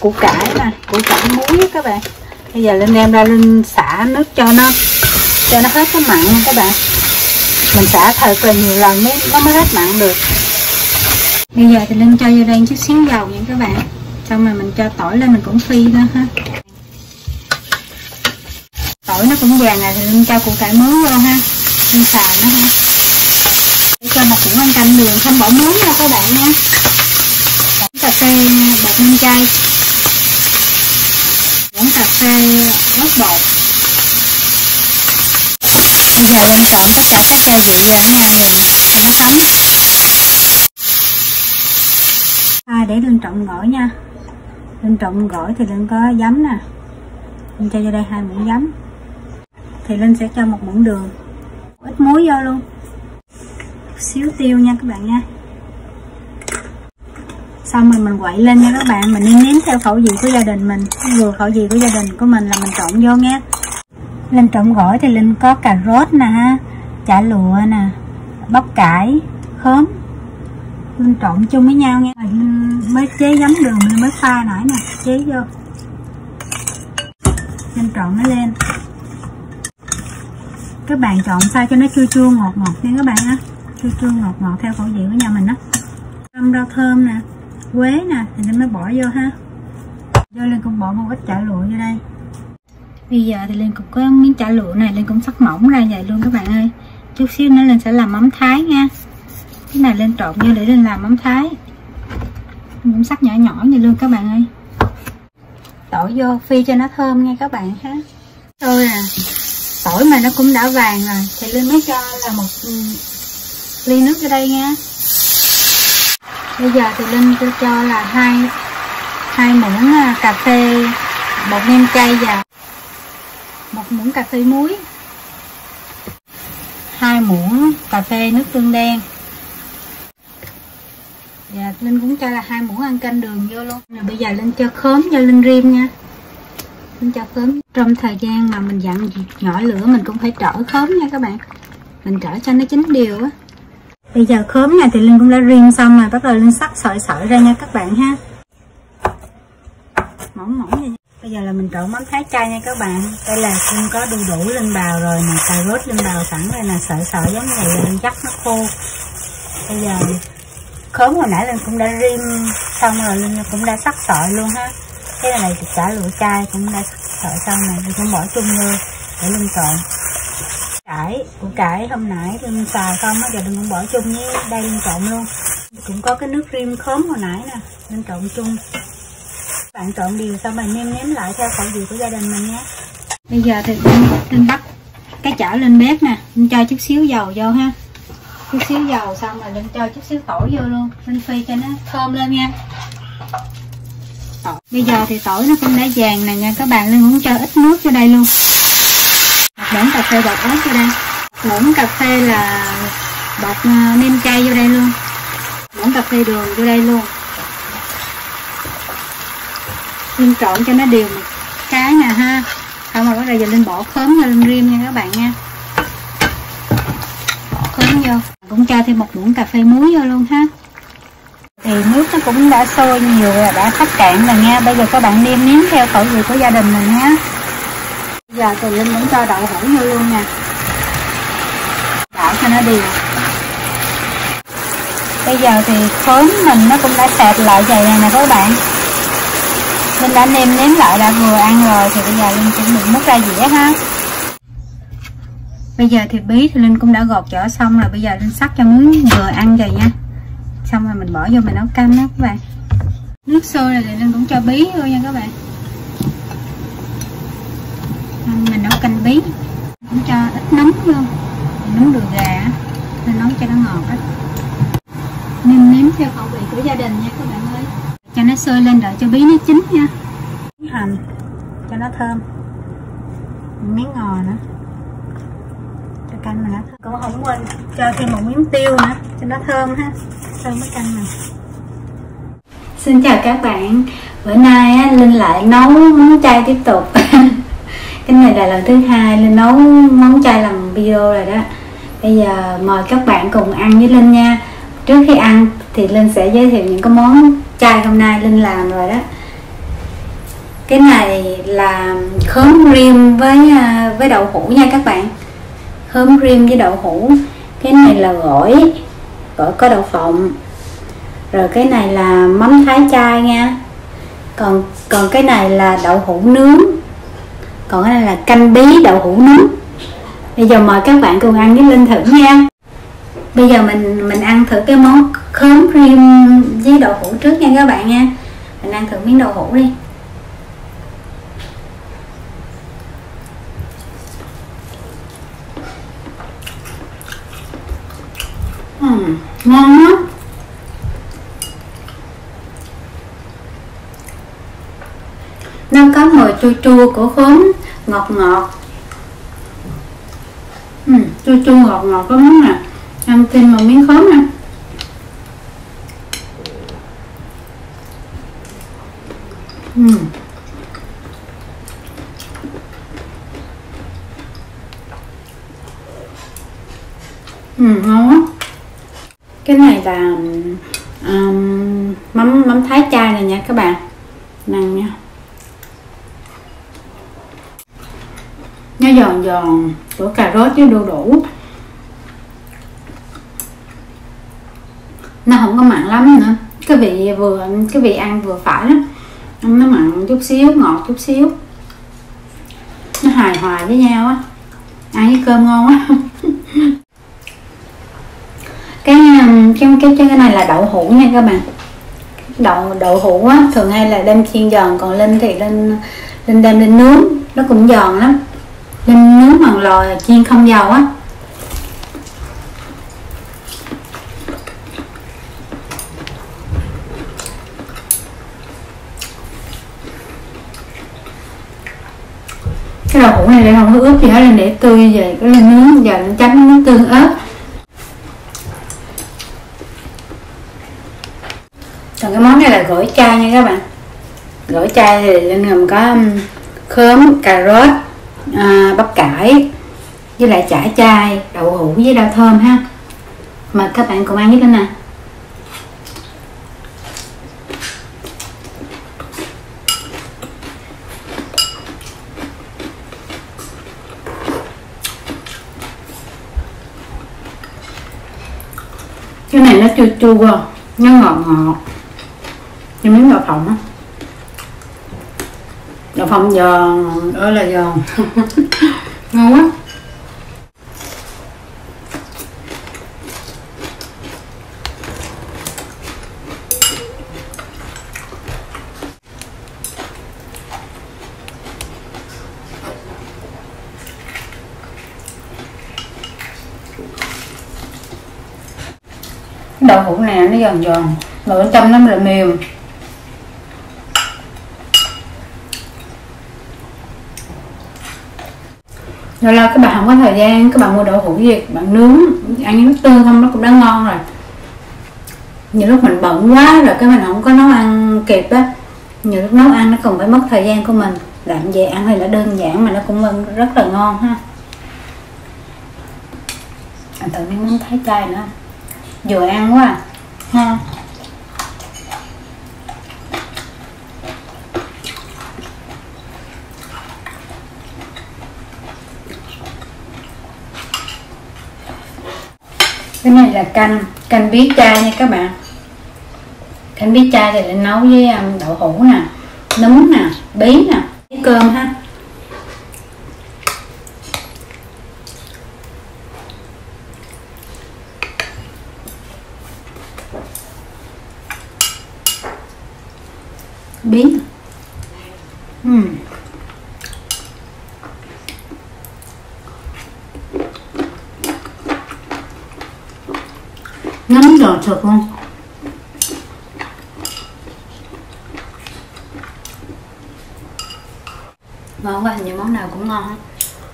củ cải nè, củ cải muối các bạn. Bây giờ Linh đem ra Linh xả nước cho nó hết cái mặn nha các bạn. Mình xả thật là nhiều lần nó mới hết mặn được. Bây giờ thì Linh cho vô đây chút xíu dầu nha các bạn. Xong rồi mình cho tỏi lên, mình cũng phi nữa ha. Tỏi nó cũng vàng rồi thì Linh cho củ cải muối vô ha. Linh xào nó ha. Để cho một muỗng ăn canh đường, không bỏ muối nha các bạn nha. Cà phê bột nêm chay, muỗng cà phê ớt bột. Bây giờ Linh trộn tất cả các gia vị vào nha, cho nó thấm. Để Linh trộn gỏi nha. Linh trộn gỏi thì Linh có giấm nè. Linh cho vô đây 2 muỗng giấm. Thì Linh sẽ cho 1 muỗng đường, ít muối vô luôn, xíu tiêu nha các bạn nha. Xong rồi mình quậy lên nha các bạn, mình nêm theo khẩu vị của gia đình mình, vừa khẩu vị của gia đình của mình là mình trộn vô nha. Linh trộn gỏi thì Linh có cà rốt nè ha, chả lụa nè, bắp cải, khóm. Linh trộn chung với nhau nha. Mới chế giấm đường mình mới pha nãy nè, chế vô. Linh trộn nó lên. Các bạn chọn sao cho nó chua chua ngọt ngọt nha các bạn á, chua chua ngọt ngọt theo khẩu vị của nhà mình á. Rau thơm nè, quế nè thì Linh mới bỏ vô ha. Vô Linh cũng bỏ một ít chả lụa vô đây. Bây giờ thì Linh cũng có miếng chả lụa này, Linh cũng sắc mỏng ra vậy luôn các bạn ơi. Chút xíu nữa Linh sẽ làm mắm Thái nha. Cái này Linh trộn vô để Linh làm mắm Thái. Cũng sắc nhỏ nhỏ vậy luôn các bạn ơi. Tỏi vô phi cho nó thơm nha các bạn ha. Thôi à, tỏi mà nó cũng đã vàng rồi thì Linh mới cho là 1 ly nước vô đây nha. Bây giờ thì Linh cho là hai muỗng cà phê bột nêm chay và 1 muỗng cà phê muối, 2 muỗng cà phê nước tương đen. Và Linh cũng cho là 2 muỗng ăn canh đường vô luôn. Rồi bây giờ Linh cho khóm cho Linh riêm nha. Linh cho khóm. Trong thời gian mà mình dặn nhỏ lửa mình cũng phải trở khóm nha các bạn. Mình trở cho nó chín đều á. Bây giờ khóm này thì Linh cũng đã riêng xong rồi, bắt đầu Linh sắc sợi ra nha các bạn ha. Mỏng mỏng vậy. Bây giờ là mình trộn mắm Thái chay nha các bạn. Đây là Linh có đu đủ Linh bào rồi nè, cà rốt Linh bào sẵn rồi nè, sợi giống như này là Linh chắc nó khô. Bây giờ khóm hồi nãy Linh cũng đã riêng xong rồi, Linh cũng đã sắc sợi luôn ha. Cái này thì chả lụa chay cũng đã sắc sợi xong này, Linh cũng bỏ chung vô để Linh trộn. Củ cải hôm nãy Linh xào xong á, giờ Linh cũng bỏ chung với đây Linh trộn luôn. Cũng có cái nước rim khóm hồi nãy nè, Linh trộn chung. Bạn trộn đều xong rồi nêm lại theo khẩu vị của gia đình mình nhé. Bây giờ thì Linh bắt cái chảo lên bếp nè, Linh cho chút xíu dầu vô ha. Chút xíu dầu xong rồi Linh cho chút xíu tỏi vô luôn, Linh phi cho nó thơm lên nha. Bây giờ thì tỏi nó cũng đã vàng nè nha các bạn, Linh cũng cho ít nước vô đây luôn. 1 muỗng cà phê bột ớt vô đây, 1 muỗng cà phê là bột nêm chay vô đây luôn, 1 muỗng cà phê đường vô đây luôn. Linh trộn cho nó đều một cái nè ha. Xong rồi bắt đầu giờ Linh bỏ khóm cho Linh riêm nha các bạn nha. Khóm vô, cũng cho thêm 1 muỗng cà phê muối vô luôn ha. Thì nước nó cũng đã sôi nhiều rồi, đã thắt cạn rồi nha. Bây giờ các bạn nêm theo khẩu vị của gia đình mình ha. Bây giờ thì Linh cũng cho đậu hũ vô luôn nha, đảo cho nó đều. Bây giờ thì khóm mình nó cũng đã sệt lại vậy nè các bạn. Linh đã nêm lại đã vừa ăn rồi thì bây giờ Linh chuẩn bị múc ra dĩa ha. Bây giờ thì bí thì Linh cũng đã gọt vỏ xong rồi, bây giờ Linh sắc cho miếng vừa ăn rồi nha. Xong rồi mình bỏ vô mình nấu canh đó các bạn. Nước sôi rồi thì Linh cũng cho bí vô nha các bạn. Mình nấu canh bí, cũng cho ít nấm vô, nấm đùi gà nên nấu cho nó ngọt á. Nêm theo khẩu vị của gia đình nha các bạn ơi. Cho nó sôi lên đợi cho bí nó chín nha. Hành cho nó thơm, miếng ngò nữa cho canh mình nó thơm. Cũng không quên cho thêm 1 miếng tiêu nữa cho nó thơm ha, thơm cái canh này. Xin chào các bạn, bữa nay á, Linh lại nấu món chay tiếp tục. Cái này là lần thứ 2 Linh nấu món chay làm video rồi đó. Bây giờ mời các bạn cùng ăn với Linh nha. Trước khi ăn thì Linh sẽ giới thiệu những cái món chay hôm nay Linh làm rồi đó. Cái này là khóm rim với đậu hũ nha các bạn. Khóm rim với đậu hũ. Cái này là gỏi có đậu phộng. Rồi cái này là mắm thái chay nha. Còn cái này là đậu hũ nướng. Còn cái này là canh bí đậu hũ nướng. Bây giờ mời các bạn cùng ăn với Linh thử nha. Bây giờ mình ăn thử cái món khóm rim với đậu hũ trước nha các bạn nha. Mình ăn thử miếng đậu hũ đi. Ngon lắm. Nó có mùi chua chua của khóm, ngọt ngọt. Chua chua ngọt ngọt có món nè. Ăn thêm một miếng khóm nè. Ngon quá. Cái này là mắm thái chay này nha các bạn. Ăn nha. Nó giòn giòn của cà rốt với đu đủ. Nó không có mặn lắm nữa. Cái vị ăn vừa phải đó. Nó mặn chút xíu, ngọt chút xíu. Nó hài hòa với nhau á. Ăn với cơm ngon quá. Cái này là đậu hũ nha các bạn. Đậu hũ á thường hay là đem chiên giòn, còn Linh thì Linh đem lên nướng, nó cũng giòn lắm. Linh nướng bằng lò chiên không dầu á. Cái đậu hũ này lại không có ướp gì hết, Linh để tươi về cái lên nướng, giờ Linh chấm nước tương ớt. Còn cái món này là gỏi chay nha các bạn. Gỏi chay thì Linh gồm có khóm, cà rốt, bắp cải với lại chả chay, đậu hũ với rau thơm ha. Mời các bạn cùng ăn với Linh nè. Cái này nó chua chua, nó ngọt ngọt. Như miếng đậu phộng á. Đậu phộng giòn, ơi là giòn. Ngon quá. Đậu hũ này nó giòn giòn, mà bên trong nó lại mềm. Rồi là các bạn không có thời gian, các bạn mua đậu hũ gì bạn nướng, ăn với nước tương không nó cũng đã ngon rồi. Nhiều lúc mình bận quá rồi cái mình không có nấu ăn kịp á, nhiều lúc nấu ăn nó còn phải mất thời gian của mình. Làm về ăn thì nó đơn giản mà nó cũng rất là ngon ha. Ăn thử miếng mắm thái chay nữa, vừa ăn quá ngon. Cái này là canh bí chay nha các bạn. Canh bí chay thì lại nấu với đậu hũ nè, nấm nè, bí nè, với cơm ha. Bí. Nấm giòn sực luôn. Ngon quá, hình như món nào cũng ngon hết.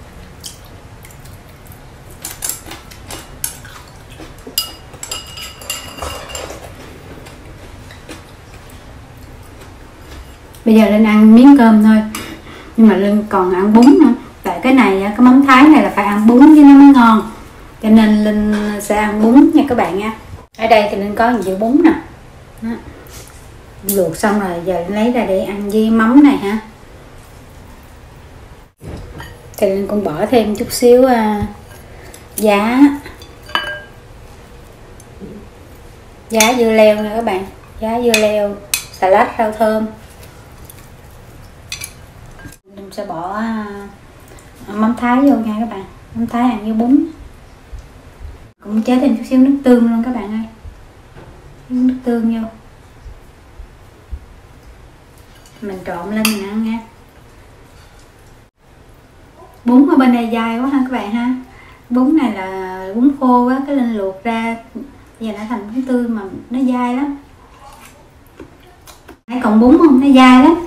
Bây giờ Linh ăn miếng cơm thôi, nhưng mà Linh còn ăn bún nữa. Tại cái này, cái mắm Thái này là phải ăn bún với nó mới ngon, cho nên Linh sẽ ăn bún nha các bạn nha. Ở đây thì Linh có một dĩa bún nè. Đó. Luộc xong rồi giờ Linh lấy ra để ăn với mắm này ha. thì Linh cũng bỏ thêm chút xíu giá dưa leo nè các bạn, giá dưa leo, xà lách, rau thơm. Linh sẽ bỏ mắm thái vô nha các bạn, mắm thái ăn với bún. Cũng chế thêm chút xíu nước tương luôn các bạn ơi, nước tương vô mình trộn lên mình ăn nha. Bún ở bên đây dai quá ha các bạn ha, bún này là bún khô á, cái Linh luộc ra giờ đã thành bún tươi mà nó dai lắm. Thấy còn bún không, nó dai lắm.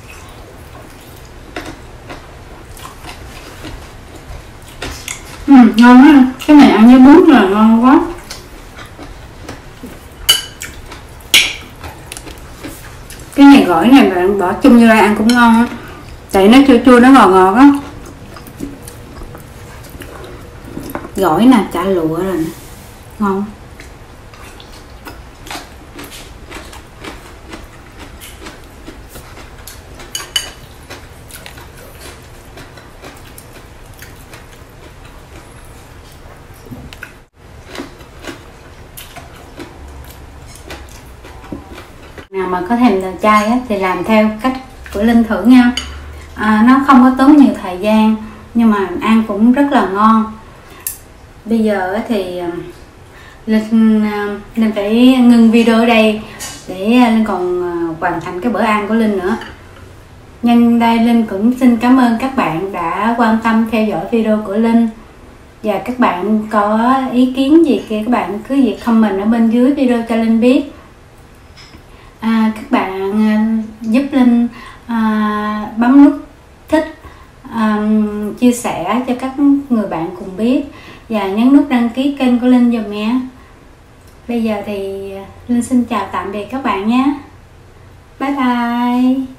Ngon á, cái này ăn với bún là ngon quá. Cái này gỏi này bạn bỏ chung vô đây ăn cũng ngon á, tại nó chua chua, nó ngọt ngọt á. Gỏi nè, chả lụa rồi nè, ngon. Nào mà có thèm đồ chay á, thì làm theo cách của Linh thử nha. Nó không có tốn nhiều thời gian nhưng mà ăn cũng rất là ngon. Bây giờ thì Linh phải ngưng video ở đây để Linh còn hoàn thành cái bữa ăn của Linh nữa. Nhân đây Linh cũng xin cảm ơn các bạn đã quan tâm theo dõi video của Linh. Và các bạn có ý kiến gì kia các bạn cứ việc comment ở bên dưới video cho Linh biết. Các bạn giúp Linh bấm nút thích, chia sẻ cho các người bạn cùng biết và nhấn nút đăng ký kênh của Linh giùm nhé. Bây giờ thì Linh xin chào tạm biệt các bạn nhé. Bye bye.